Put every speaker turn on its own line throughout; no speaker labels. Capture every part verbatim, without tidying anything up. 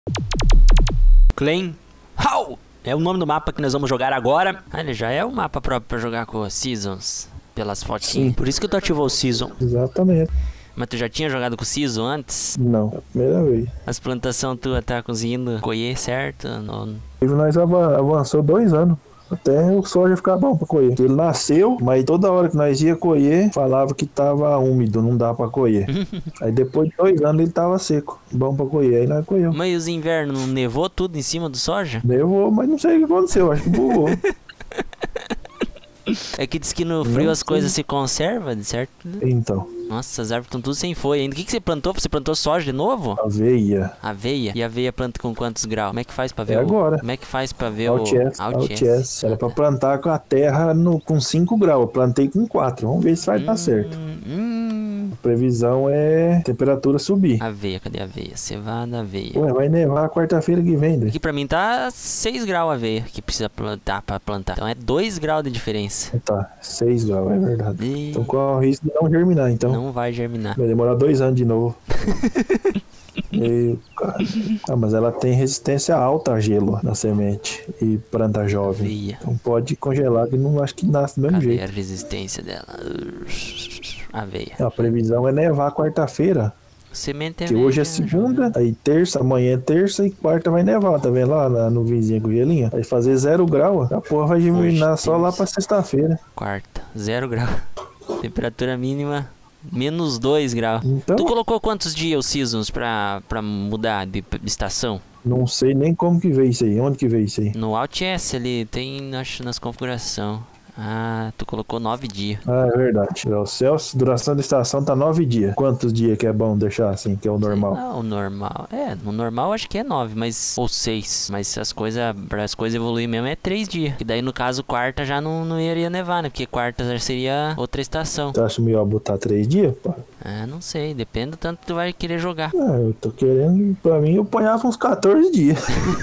Claim How é o nome do mapa que nós vamos jogar agora. Ah, ele já é o mapa próprio pra jogar com Seasons, pelas fotinhas. Por isso que tu ativou o Season.
Exatamente.
Mas tu já tinha jogado com o Season antes?
Não, é a primeira vez.
As plantações tu tá conseguindo colher certo? Não...
Nós avançou dois anos. Até o soja ficar bom pra colher. Ele nasceu, mas toda hora que nós ia colher, falava que tava úmido, não dá pra colher. Aí depois de dois anos ele tava seco, bom pra colher, aí nós colheu.
Mas os invernos não nevou tudo em cima do soja?
Nevou, mas não sei o que aconteceu, acho que bugou.
É que diz que no frio não, as coisas se conservam, de certo?
Então.
Nossa, as árvores estão tudo sem folha ainda. O que, que você plantou? Você plantou soja de novo?
Aveia.
Aveia? E aveia planta com quantos graus? Como é que faz pra ver
é
o...
agora.
Como é que faz pra ver
Alt S,
o...
Alt S. Era pra plantar com a terra no... com cinco graus. Eu plantei com quatro. Vamos ver se vai hum, dar certo.
Hum.
A previsão é temperatura subir.
Aveia, cadê a aveia? Cevada, aveia.
Ué, vai nevar quarta-feira que vem, né?
Aqui pra mim tá seis graus a aveia que precisa plantar pra plantar. Então é dois graus de diferença.
Tá, seis graus, é verdade. E... Então qual é o risco de não germinar, então?
Não vai germinar.
Vai demorar dois anos de novo. E, ah, mas ela tem resistência alta a gelo na semente e planta jovem.
Aveia.
Então pode congelar que não acho que nasce do mesmo
Cadê
jeito.
A resistência dela? Aveia.
A previsão é nevar quarta-feira.
Semente é
que hoje é segunda, aí terça, amanhã é terça e quarta vai nevar, tá vendo lá na nuvenzinha com gelinho? Vai fazer zero grau, a porra vai germinar só lá pra sexta-feira.
Quarta, zero grau. Temperatura mínima, menos dois graus.
Então,
tu colocou quantos dias os seasons pra, pra mudar de estação?
Não sei nem como que veio isso aí, onde que veio isso aí?
No Alt S ali, tem, acho, nas configurações. Ah, tu colocou nove dias.
Ah, é verdade. O Celsius, duração da estação tá nove dias. Quantos dias que é bom deixar assim, que é o normal?
Ah, o normal. É, no normal acho que é nove, mas... Ou seis. Mas as coisas, para as coisas evoluir mesmo é três dias. E daí, no caso, quarta já não, não iria nevar, né? Porque quarta já seria outra estação.
Você acha melhor botar três dias, pô?
Ah, não sei. Depende do tanto que tu vai querer jogar.
Ah, eu tô querendo... Pra mim, eu ponhava uns quatorze dias.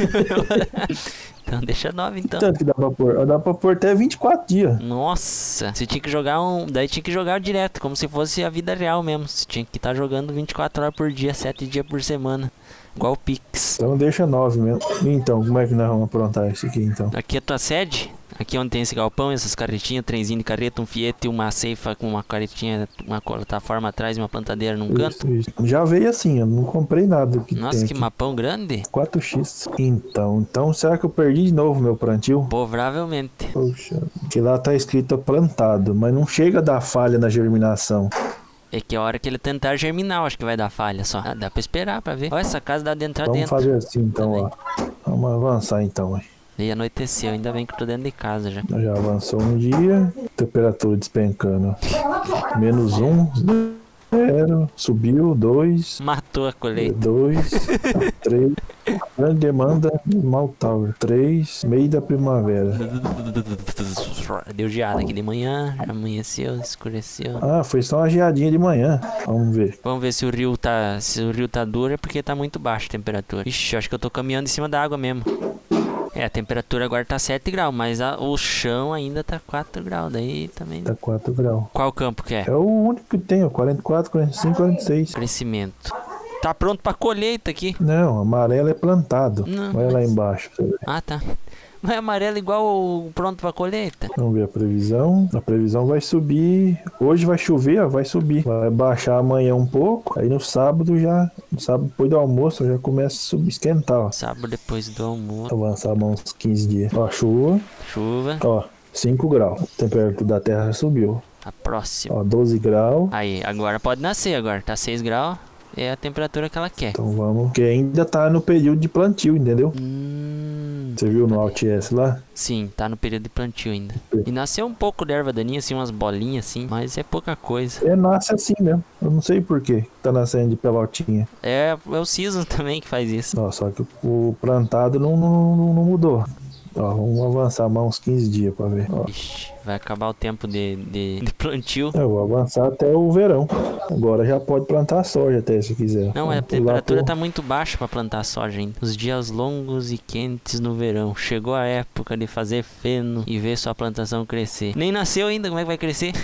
Então deixa nove, então.
Tanto que dá pra pôr? Dá pra pôr até vinte e quatro dias.
Nossa, você tinha que jogar um... Daí tinha que jogar direto, como se fosse a vida real mesmo. Você tinha que estar jogando vinte e quatro horas por dia, sete dias por semana. Igual o Pix.
Então deixa nove mesmo. Então, como é que nós vamos aprontar isso aqui, então?
Aqui é a tua sede? Aqui onde tem esse galpão, essas carretinhas, trenzinho de carreta, um fiete, uma ceifa com uma caretinha, uma plataforma atrás e uma plantadeira num canto.
Isso, isso. Já veio assim, eu não comprei nada. Que
Nossa,
tem
que
aqui.
mapão grande.
quatro x. Então, então, será que eu perdi de novo meu plantio?
Provavelmente.
Poxa, que lá tá escrito plantado, mas não chega a dar falha na germinação.
É que a hora que ele tentar germinar, acho que vai dar falha só. Ah, dá pra esperar pra ver. Olha, essa casa dá de entrar
Vamos
dentro.
Vamos fazer assim então, ó. Vamos avançar então, ó.
E anoiteceu, ainda bem que eu tô dentro de casa já.
Já avançou um dia, temperatura despencando. Menos um, zero, subiu, dois.
Matou a colheita.
Dois, três. Grande demanda, Mal Tower. Três, meio da primavera.
Deu geada aqui de manhã, amanheceu, escureceu.
Ah, foi só uma geadinha de manhã. Vamos ver.
Vamos ver se o rio tá, se o rio tá duro, é porque tá muito baixa a temperatura. Ixi, acho que eu tô caminhando em cima da água mesmo. É, a temperatura agora tá sete graus, mas a, o chão ainda tá quatro graus, daí também...
Tá quatro graus.
Qual campo que é?
É o único que tem, ó, quarenta e quatro, quarenta e cinco, quarenta e seis.
Crescimento. Tá pronto pra colheita aqui.
Não, amarelo é plantado.
Não,
Olha
mas...
lá embaixo pra você ver.
Ah, tá. Mas é amarelo igual o pronto pra colheita.
Vamos ver a previsão. A previsão vai subir. Hoje vai chover, ó, vai subir. Vai baixar amanhã um pouco. Aí no sábado já. No sábado depois do almoço já começa a subir, esquentar, ó.
Sábado depois do almoço.
Avançar uns quinze dias. Ó, chuva.
Chuva.
Ó, cinco graus. A temperatura da terra já subiu.
A próxima.
Ó, doze graus.
Aí, agora pode nascer agora. Tá seis graus. É a temperatura que ela quer.
Então vamos. Porque ainda tá no período de plantio, entendeu?
Hum,
Você viu no Alt S lá?
sim, tá no período de plantio ainda. E nasceu um pouco de erva daninha, assim, umas bolinhas assim, mas é pouca coisa.
É, nasce assim mesmo. Eu não sei por que tá nascendo de pelotinha.
É, é o season também que faz isso.
Ó, só que o plantado não, não, não, não mudou. Ó, vamos avançar mais uns quinze dias pra ver. Ó.
Ixi, vai acabar o tempo de, de, de plantio.
Eu vou avançar até o verão. Agora já pode plantar soja até se quiser.
Não,
Vamos
a temperatura
pro...
tá muito baixa pra plantar soja ainda. Os dias longos e quentes no verão. Chegou a época de fazer feno e ver sua plantação crescer. Nem nasceu ainda, como é que vai crescer?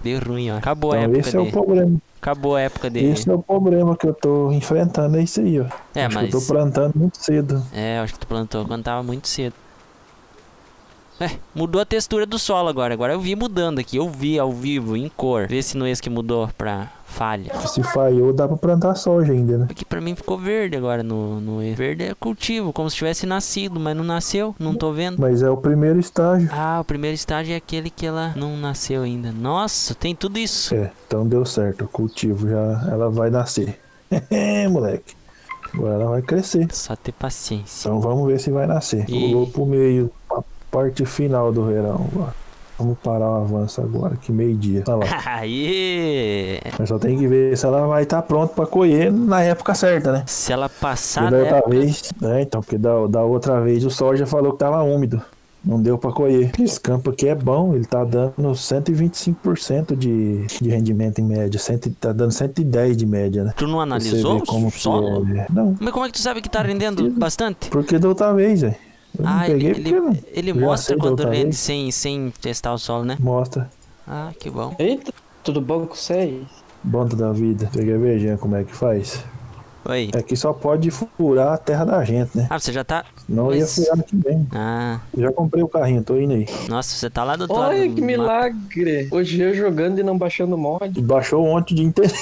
Deu ruim, ó. Acabou a
Então
época
esse é
dele.
o problema.
Acabou a época dele.
Esse é o problema que eu tô enfrentando, é isso aí, ó.
É,
Acho
mas...
que eu tô plantando muito cedo.
É, eu acho que tu plantou quando tava muito cedo. É, mudou a textura do solo agora. Agora eu vi mudando aqui. Eu vi ao vivo, em cor. Vê se não é esse que mudou pra falha.
Se falhou, dá pra plantar soja ainda, né?
Aqui pra mim ficou verde agora no, no E. Verde é cultivo, como se tivesse nascido, mas não nasceu. Não tô vendo.
Mas é o primeiro estágio.
Ah, o primeiro estágio é aquele que ela não nasceu ainda. Nossa, tem tudo isso.
É, então deu certo. O cultivo já, ela vai nascer. Moleque. Agora ela vai crescer.
Só ter paciência.
Então vamos ver se vai nascer.
E-
Pulou pro meio, a parte final do verão. Agora. Vamos parar o avanço agora, que meio-dia. Olha lá.
Aí!
Mas só tem que ver se ela vai estar pronta pra colher na época certa, né?
Se ela passar
Porque da
da
outra
época...
vez, é, então, porque da, da outra vez o soja falou que tava úmido. Não deu pra colher. Esse campo aqui é bom, ele tá dando cento e vinte e cinco por cento de, de rendimento em média. cem, tá dando cento e dez de média, né?
Tu não
Pra
analisou
ver como
o
que
solo?
é. Não,
Mas como é que tu sabe que tá rendendo bastante?
porque da outra vez, velho. Eu não
Ah, ele,
peguei
ele,
porque não.
ele
Já
mostra
sei da
quando
outra
rende
vez.
sem, sem testar o solo, né?
Mostra.
Ah, que bom.
Eita, tudo bom com vocês?
Banda da vida. Você quer ver, Jean, como é que faz?
Oi.
Aqui só pode furar a terra da gente, né?
Ah, você já tá...
Senão eu ia
Mas-
furar aqui bem.
Ah,
Eu já comprei o carrinho, tô indo aí.
nossa, você tá lá do outro lado
Olha
do
que
mapa.
milagre! Hoje eu jogando e não baixando mod.
Baixou ontem o dia inteiro.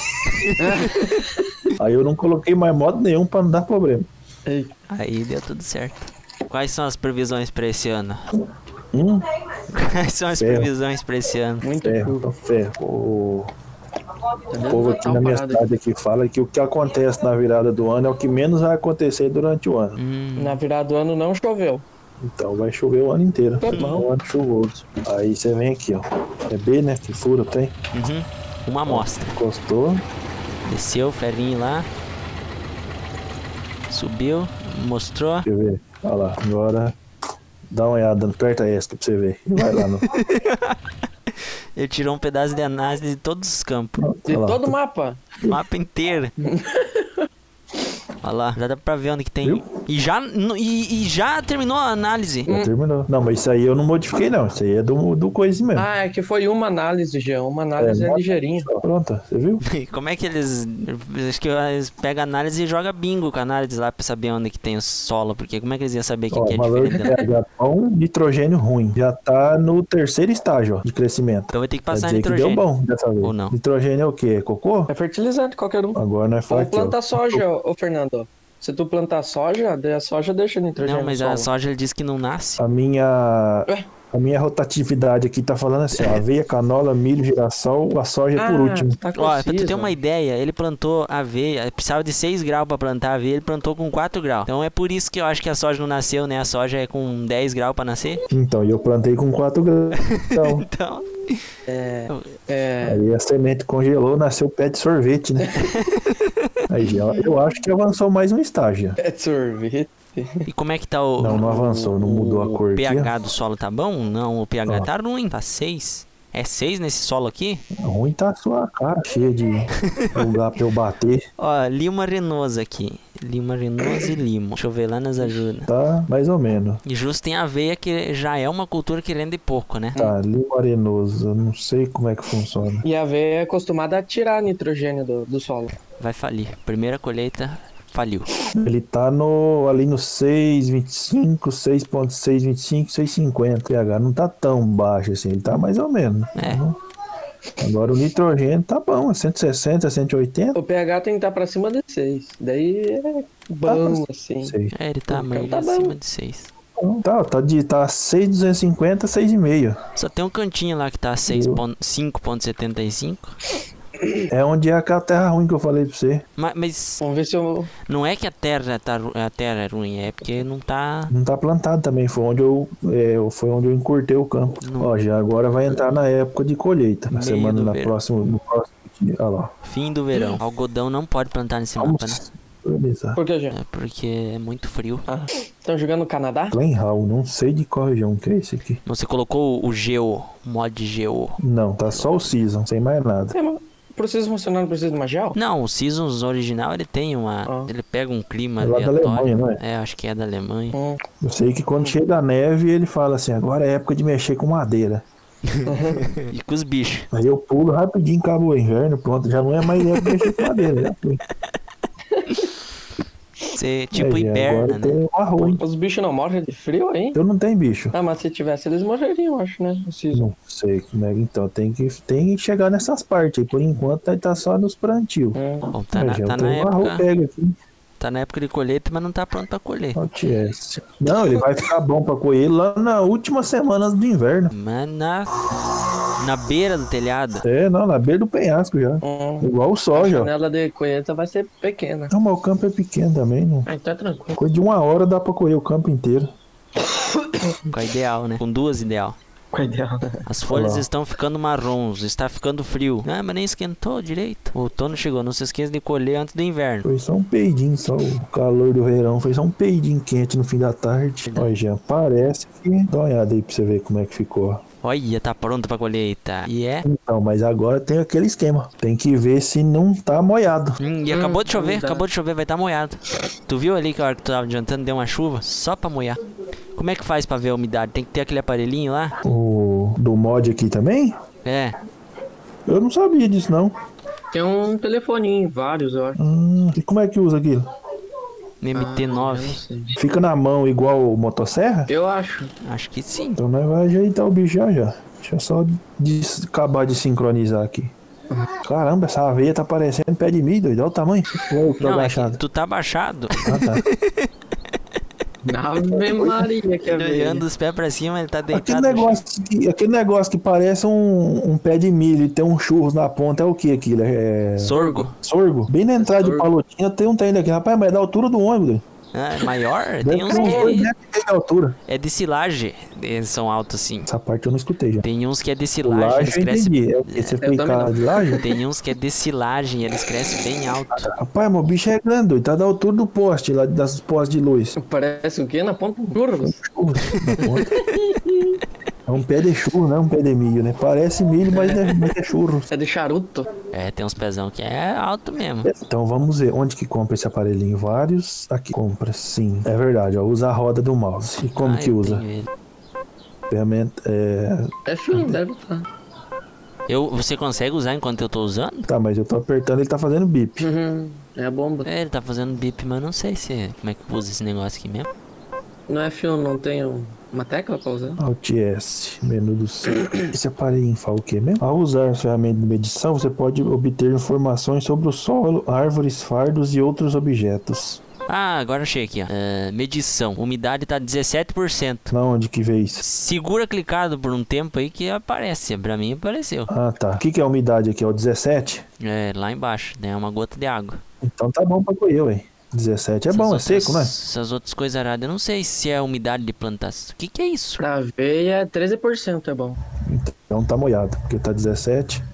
Aí eu não coloquei mais modo nenhum pra não dar problema.
Ei,
Aí deu tudo certo. Quais são as previsões pra esse ano?
Hum,
Quais são as
Ferro.
previsões pra esse ano?
muito chuva.
ferro, ferro. O,
Tá
o
dando
povo aqui
uma
na minha
parada.
cidade aqui fala que o que acontece na virada do ano é o que menos vai acontecer durante o ano.
Hum,
Na virada do ano não choveu.
Então vai chover o ano inteiro.
Tá bom.
É um ano chuvoso. Aí você vem aqui, ó. É B, né? Que fura tem.
uhum. Uma amostra.
Encostou.
Desceu o ferrinho lá. Subiu. Mostrou.
Deixa eu ver. Olha lá. Agora dá uma olhada. Aperta essa pra você ver. E vai lá no.
Ele tirou um pedaço de análise de todos os campos.
De
Olha lá.
todo o mapa.
O mapa inteiro. Olha lá, já dá pra ver onde que tem.
Viu?
E já, no- e, e já terminou a análise.
Já terminou. Não, mas isso aí eu não modifiquei, não. Isso aí é do, do coisa mesmo.
Ah, é que foi uma análise, Jean. Uma análise é,
mostra
ligeirinha.
só. Pronto, você viu?
Como é que eles. Acho que eles pegam a análise e jogam bingo com a análise lá pra saber onde que tem o solo. Porque como é que eles iam saber o que,
Ó,
que é
valor de
diferente? dela?
pH bom, nitrogênio ruim. Já tá no terceiro estágio, ó, de crescimento.
Então vai ter que
Quer
passar
dizer que
nitrogênio.
deu bom dessa vez.
Ou não?
Nitrogênio é o quê? É cocô?
É fertilizante, qualquer um.
Agora nós
Ou
faz aqui, ó.
planta soja, ô Fernando. Se tu plantar soja, daí a soja deixa nitrogênio
Não, mas
no
a
solo.
soja ele disse que não nasce.
A minha...
Ué?
A minha rotatividade aqui tá falando assim, ó, aveia, canola, milho, girassol, a soja é por
Ah,
último.
tá com
Ó, pra tu ter
cisma.
uma ideia, ele plantou aveia, precisava de seis graus pra plantar aveia, ele plantou com quatro graus. Então é por isso que eu acho que a soja não nasceu, né? A soja é com dez graus pra nascer.
Então, e eu plantei com quatro graus. Então,
Então,
É, é,
aí a semente congelou, nasceu pé de sorvete, né? Aí já- eu acho que avançou mais um estágio.
é sorvete.
e como é que tá o...
Não, não avançou, não mudou a
o
cor aqui,
pH
ó.
do solo tá bom? Não, o pH
Ó.
tá ruim, tá seis. É seis nesse solo aqui?
Ruim tá a sua cara, cheia de lugar pra eu bater.
Ó, lima arenosa aqui. Lima arenosa e limo. Deixa eu ver lá nas ajudas.
Tá mais ou menos.
E justo tem aveia que já é uma cultura que rende pouco, né?
Tá, limo arenoso. Eu não sei como é que funciona.
E a aveia é acostumada a tirar nitrogênio do, do solo.
Vai falir. Primeira colheita, faliu.
Ele tá no, ali no seis vírgula vinte e cinco, seis ponto seis vinte e cinco, seis vírgula cinquenta. pH não tá tão baixo assim, ele tá mais ou menos.
É.
Agora o nitrogênio tá bom, é cento e sessenta, cento e oitenta.
O pH tem que estar pra cima de seis. Daí é bom, assim.
Sei.
É, ele tá
Então
mais
tá bom.
acima de seis.
Então, tá, tá de tá seis mil duzentos e cinquenta, seis vírgula cinco.
Só tem um cantinho lá que tá cinco ponto setenta e cinco.
É onde é aquela terra ruim que eu falei pra você.
Mas, mas
Vamos ver se eu...
não é que a terra, tá, ru- a terra é ruim, é porque não tá...
Não tá plantado também, foi onde eu, é, foi onde eu encurtei o campo.
Não.
Ó, já agora vai entrar na época de colheita. Na
Meio
semana,
do
na
verão.
próxima, no próximo dia. Olha lá.
Fim do verão. Algodão não pode plantar nesse mapa, né?
Vamos organizar.
Por que, gente?
É porque é muito frio.
Ah, estão jogando no Canadá?
Glenhall, não sei de qual região que é esse aqui.
Você colocou o Geo, mod Geo.
Não, tá só o Season, sem mais nada.
É, mas precisa funcionar, não precisa de uma gel?
Não, o Seasons original ele tem uma...
Ah.
Ele pega um clima
É lá da
aleatório.
Alemanha, não é?
É, acho que é da Alemanha.
Hum.
Eu sei que quando chega a neve, ele fala assim, agora é época de mexer com madeira.
E com os bichos.
Aí eu pulo rapidinho, acabou o inverno, pronto, já não é mais eu que mexer com madeira, já foi.
Você tipo
É,
hiberna,
agora
né?
tem um arroz.
Os bichos não morrem de frio aí?
Eu não tenho bicho.
Ah, mas se tivesse, eles morreriam, acho, né? Preciso.
Não sei como é que então. Tem que, tem que chegar nessas partes aí. Por enquanto tá, tá só nos plantios.
É.
Bom, tá
Aí,
na,
já
tá
tem
na
um arroz
época.
pega aqui.
Tá na época de colheita, mas não tá pronto pra colher.
Ó, T S. Não, ele vai ficar bom pra colher lá na última semana do inverno.
Mas na, na beira do telhado.
É, não, na beira do penhasco já.
Hum.
Igual o
A
soja, ó.
janela de colheita vai ser pequena.
Não, mas o campo é pequeno também, não.
Ah, então é tranquilo.
Coisa de uma hora dá pra colher o campo inteiro.
Com a ideal, né? Com duas ideal.
Cuidado.
As folhas
Olha lá.
estão ficando marrons, está ficando frio. Ah, mas nem esquentou direito. O outono chegou, não se esqueça de colher antes do inverno.
Foi só um peidinho, só o calor do verão. Foi só um peidinho quente no fim da tarde. Olha, já parece que... Dá uma olhada aí pra você ver como é que ficou.
Olha, tá pronto pra colheita. E é?
Então, mas agora tem aquele esquema. Tem que ver se não tá molhado.
Hum, e acabou
Hum,
de chover,
verdade.
acabou de chover, vai estar molhado. Tu viu ali que a hora que tu tava adiantando deu uma chuva? Só pra molhar. Como é que faz pra ver a umidade? Tem que ter aquele aparelhinho lá?
O do mod aqui também?
É.
Eu não sabia disso, não.
Tem um telefoninho, vários, eu acho.
Hum, e como é que usa aquilo?
M T
Ah, eu
nove.
não sei.
Fica na mão igual o motosserra?
Eu acho.
Acho que sim.
Então nós vai ajeitar o bicho já já. Deixa eu só des- acabar de sincronizar aqui. Caramba, essa aveia tá parecendo pé de milho, doido. Olha o tamanho. Olha eu tô
Não, é
agachado.
que tu tá abaixado.
Ah, tá.
Ave Maria, que é
Ele
velho.
olhando os pés pra cima, ele tá
Aquele
deitado. no chão.
negócio, que, aquele negócio que parece um, um pé de milho e tem um churros na ponta, é o que aquilo? É
Sorgo.
sorgo? Bem na entrada de
Sorgo.
Palotina tem um trem daqui. Rapaz, mas é da altura do ônibus, doido.
Ah, é maior?
Deve
Tem uns
ter uns dois
que
metros e meio de altura.
é de silagem. Eles são altos assim.
Essa parte eu não escutei já.
Tem uns que é de
O
silagem,
laje
eles
eu
crescem.
entendi. É o que? Você foi
também
cara
não.
de laje?
Tem uns que é de silagem, eles crescem bem alto.
Rapaz, meu bicho é grande, doido. Tá da altura do poste, lá das postes de luz.
Parece o quê? Na ponta do churros.
Churros na ponta. É um pé de churro, não é um pé de milho, né? Parece milho, mas é, mas é churros.
É de charuto.
É, tem uns pezão que é alto mesmo.
Então vamos ver onde que compra esse aparelhinho. Vários aqui. Compra, sim. É verdade, ó. Usa a roda do mouse. E como
Ah,
que
eu
usa?
tenho ele.
Ferramenta. É...
F um, deve estar.
Eu, você consegue usar enquanto eu tô usando?
Tá, mas eu tô apertando, ele tá fazendo bip.
Uhum. É a bomba.
É, ele tá fazendo bip, mas eu não sei se como é que usa esse negócio aqui mesmo.
No F um não tem um- uma tecla pra usar?
Alt S, menu do centro. Esse aparelhinho fala o quê mesmo? Ao usar as ferramentas de medição, você pode obter informações sobre o solo, árvores, fardos e outros objetos.
Ah, agora achei aqui, ó. Ah, medição. Umidade tá dezessete por cento.
Na onde que vê isso?
Segura clicado por um tempo aí que aparece. Pra mim apareceu.
Ah, tá. O que que é a umidade aqui? É o dezessete?
É, lá embaixo, né? Uma gota de água.
Então tá bom pra colher, ué. dezessete é bom, é
Essas
seco,
outras-
né?
Essas outras coisas aradas. Eu não sei se é umidade de plantação. O que que é isso?
Pra aveia, treze por cento é bom.
Então tá molhado, porque tá dezessete.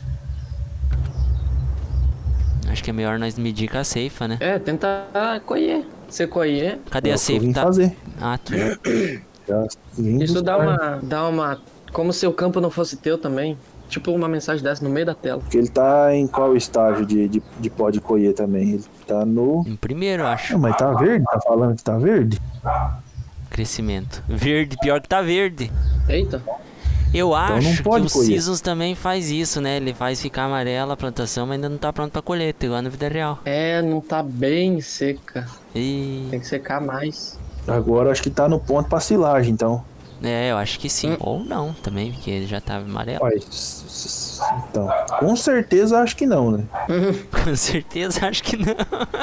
Acho que é melhor nós medir com a ceifa, né?
É, tenta colher. Você colher,
Cadê
É
a
o que eu
ceifa?
vim
Tá...
fazer.
Ah, tu...
Já vim
isso dá
buscar.
uma, dá uma... Como se o campo não fosse teu também. Tipo uma mensagem dessa no meio da tela.
Porque ele tá em qual estágio de, de, de pó de colher também? Ele tá no...
Em primeiro, eu acho.
Não, mas tá verde? Tá falando que tá verde?
Crescimento. Verde, pior que tá verde.
Eita.
Eu
não
acho que
pode
o
colher.
Seasons também faz isso, né? Ele faz ficar amarela a plantação, mas ainda não tá pronto pra colher, igual na vida real.
É, não tá bem seca.
E...
Tem que secar mais.
Agora acho que tá no ponto pra silagem, então.
É, eu acho que sim.
Hum.
Ou não, também, porque ele já tava amarelo.
Ué, s- s- então, com certeza acho que não, né?
Com certeza, acho que não.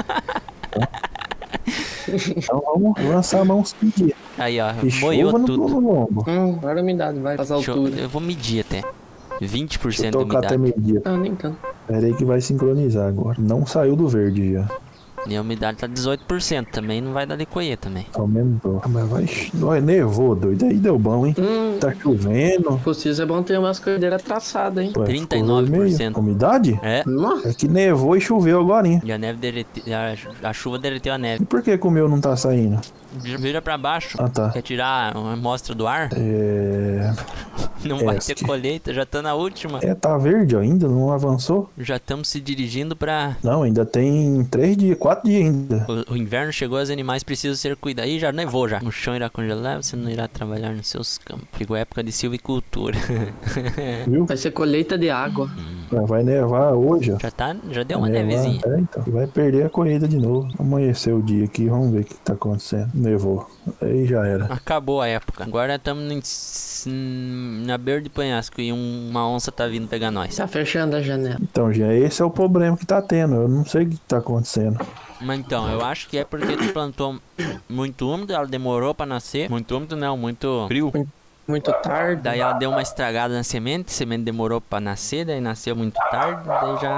Então vamos lançar a mão um dia.
Aí, ó,
E
moiou
chuva no,
tudo.
no lombo.
Hum, agora a umidade vai as
Deixa eu,
alturas.
eu vou medir até. vinte por
Deixa eu
cento de
tocar até
umidade.
meio dia.
Ah, nem tanto.
Pera aí que vai sincronizar agora. Não saiu do verde já.
E a umidade tá dezoito por cento. Também não vai dar de colher também.
Aumentou. Ah, mas vai. Olha, nevou, doido. Aí deu bom, hein?
Hum,
Tá chovendo.
possível é bom ter umas cordeiras traçadas, hein?
Ué,
trinta e
ficou
nove por
vermelho.
cento.
Umidade?
É.
Nossa.
É que nevou e choveu agora, hein?
E a neve derreteu. A, a chuva derreteu a neve.
E por que que o meu não tá saindo?
Vira pra baixo.
Ah, tá.
Quer tirar uma amostra do ar?
É...
Não vai
Essa
ter
aqui.
colheita, já tá na última.
É, tá verde ó, ainda, não avançou?
Já estamos se dirigindo pra...
Não, ainda tem três dias, quatro dias ainda.
O, o inverno chegou, os animais precisam ser cuidados. Ih, já nevou já. O chão irá congelar, você não irá trabalhar nos seus campos. Chegou a época de silvicultura.
Viu?
Vai ser colheita de água.
Vai nevar hoje, ó.
Já tá, já deu uma
Vai nevar,
nevezinha.
É, então. Vai perder a colheita de novo. Amanheceu o dia aqui, vamos ver o que tá acontecendo. Nevou. Aí já era.
Acabou a época. Agora estamos na beira de penhasco e um- uma onça tá vindo pegar nós.
Tá fechando a janela.
Então, Jean, esse é o problema que tá tendo. Eu não sei o que tá acontecendo.
Mas então, eu acho que é porque tu plantou muito úmido, ela demorou pra nascer. Muito úmido não, muito frio.
Muito tarde.
Daí ela deu uma estragada na semente, a semente demorou pra nascer, daí nasceu muito tarde, daí já...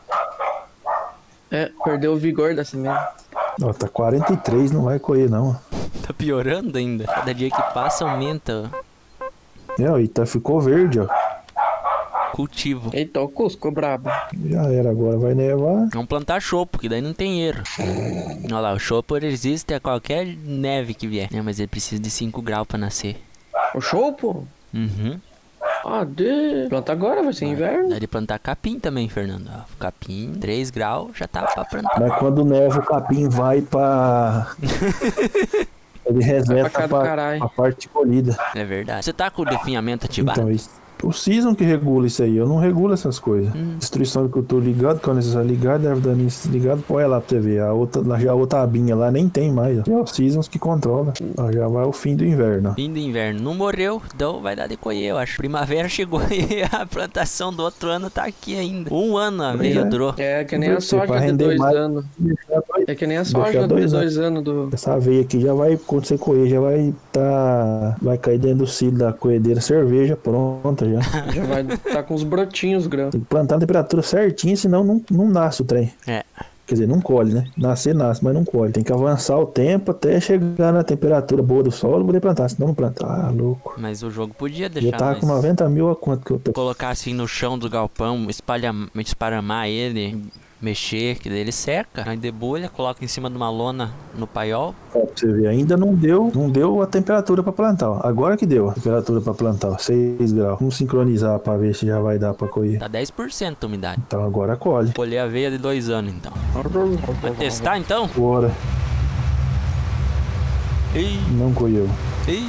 É, perdeu o vigor da semente.
Ó, tá quarenta e três, não vai colher não.
Tá piorando ainda. Cada dia que passa aumenta
É, ó, e tá, ficou verde, ó.
o cultivo.
Eita, o Cusco brabo.
Já era, agora vai nevar.
Vamos plantar chopo, que daí não tem erro. Olha lá, o chopo resiste a qualquer neve que vier. É, mas ele precisa de cinco graus pra nascer.
O show, pô?
Uhum.
Ah, de... Planta agora, vai ser inverno.
Dá de plantar capim também, Fernando. Ó, capim, três graus, já tá pra plantar.
Mas quando neva, o capim vai pra... Ele reseta
cá do
pra,
caralho.
pra parte colhida.
É verdade. Você tá com o definhamento ativado?
Então, isso, o Season que regula isso aí. Eu não regulo essas coisas.
Hum.
Destruição de cultura ligado, quando necessário ligado, erva daninha ligado, põe lá pra você ver. A outra, lá- já a outra abinha lá nem tem mais. Ó. É o Seasons que controla. Ó, já vai o fim do inverno.
Fim do inverno. Não morreu, então vai dar de colher, eu acho. Primavera chegou e a plantação do outro ano tá aqui ainda. Um ano a veia
é.
durou.
É que nem a
Você, pra
soja de
render
dois
mais-
anos. É que nem a
Deixar
soja de
dois
dois anos do...
Essa aveia aqui já vai, quando você colher, já vai tá. Vai cair dentro do cílio da colhedeira, cerveja pronta já.
Já vai tá com os brotinhos grãos.
Tem que plantar na temperatura certinha, senão não, não nasce o trem.
É.
Quer dizer, não colhe, né? Nascer, nasce, mas não colhe. Tem que avançar o tempo até chegar na temperatura boa do solo pra poder plantar, senão não planta. Ah, louco.
Mas o jogo podia
Já
deixar
tava
mais...
com noventa mil a quanto que eu tô.
Colocar assim no chão do galpão, espalhar, esparramar ele, mexer, que daí ele seca. Aí debulha, coloca em cima de uma lona no paiol.
Ó, pra você ver, ainda não deu, não deu a temperatura pra plantar, ó. Agora que deu a temperatura pra plantar, ó, seis graus. Vamos sincronizar pra ver se já vai dar pra colher.
Tá dez por cento a umidade.
Então agora colhe.
Colher a aveia de dois anos, então. Vai testar, então?
Bora.
Ih,
Não colheu.
ih.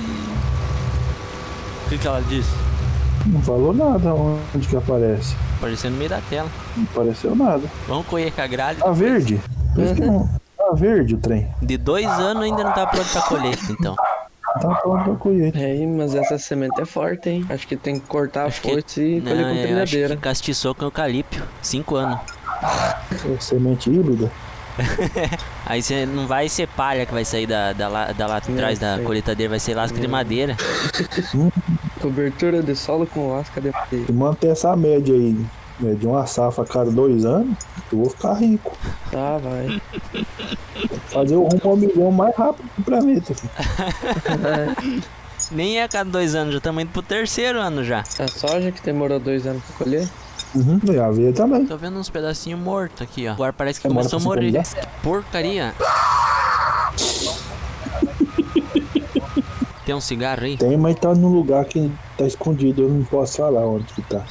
O que que ela disse?
Não falou nada onde que aparece.
Aparecendo no meio da tela.
Não apareceu nada.
Vamos colher com a gralha.
Tá verde. Por isso que não. Tá verde o trem.
De dois anos ainda não tá pronto pra colheita, então.
Tá pronto pra colher.
É, mas essa semente é forte, hein? Acho que tem que cortar
Acho
a
que-
foice e
Não,
colher com
eu acho
trilhadeira.
que castiçou com eucalipto. Cinco anos.
É semente híbrida.
Aí você não vai ser palha que vai sair da, da, lá, da lá atrás da
sei.
colheitadeira, vai ser lasca de madeira.
Cobertura de solo com lasca de madeira.
Se manter essa média aí, né, de uma safra a cada dois anos, eu vou ficar rico.
Tá, vai.
Fazer o rumo ao milhão mais rápido do planeta. Filho.
Nem é a cada dois anos, já estamos indo pro terceiro ano já.
A soja que demorou dois anos pra colher.
Uhum. E a aveia também.
Tô vendo uns pedacinhos mortos aqui, ó. Agora parece que
Demora
começou a
pra
morrer.
sincronizar?
Porcaria. Tem um cigarro aí?
Tem, mas tá num lugar que tá escondido. Eu não posso falar onde que tá.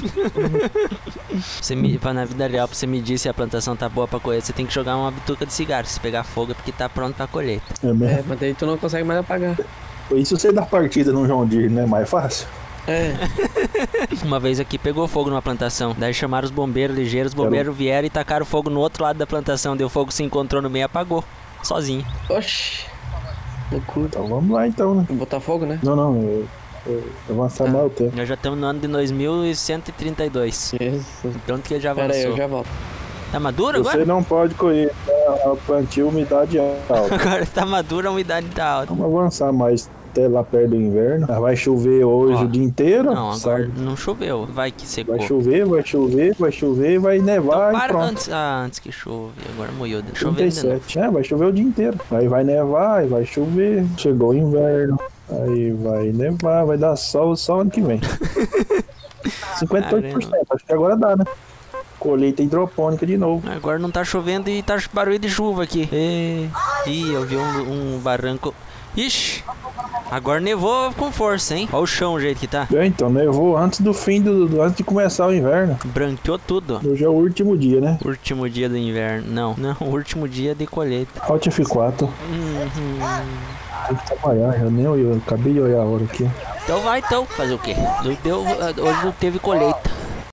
Você me, pra, na vida real, pra você medir se a plantação tá boa pra colher, você tem que jogar uma bituca de cigarro. Se pegar fogo é porque tá pronto pra colheita.
É mesmo.
É, mas daí tu não consegue mais apagar.
E se você dar partida no João Deere, não é mais fácil?
É,
Uma vez aqui pegou fogo numa plantação. Daí chamaram os bombeiros ligeiros, os bombeiros vieram e tacaram fogo no outro lado da plantação. Deu fogo, se encontrou no meio e apagou. Sozinho.
oxi. Loucura.
Então vamos lá então, né?
Botar fogo, né?
Não, não. Eu, eu, avançar mais o tempo.
Nós já estamos no ano de dois mil cento e trinta e dois.
Jesus.
Pronto que ele já
Pera aí,
avançou.
eu já volto.
Tá maduro agora?
Você não pode colher a plantio umidade alta.
Agora tá maduro, a umidade tá alta.
Vamos avançar mais até lá perto do inverno. Vai chover hoje
Ó,
o dia inteiro.
Não, agora
sabe?
não choveu. Vai que secou.
Vai chover, vai chover, vai chover, vai nevar
Então
e
para
pronto.
antes, ah, antes que chove. Agora molhou. Choveu ainda não.
trinta e sete. É, vai chover o dia inteiro. Aí vai nevar, aí vai chover. Chegou o inverno. Aí vai nevar, vai dar sol só ano que vem. cinquenta e oito por cento. Acho que agora dá, né? colheita hidropônica de novo.
Agora não tá chovendo e tá barulho de chuva aqui. E... Ih, eu vi um, um barranco. Ixi, agora nevou com força, hein? Olha o chão, o jeito que tá.
É, então, nevou antes do fim do, do... antes de começar o inverno.
Branqueou tudo.
Hoje é o último dia, né?
Último dia do inverno. Não, não, o último dia de colheita.
Alt F quatro.
Uhum.
Tem que trabalhar, eu nem eu acabei de olhar a hora aqui.
Então vai então, fazer o quê? Não deu, hoje não teve colheita.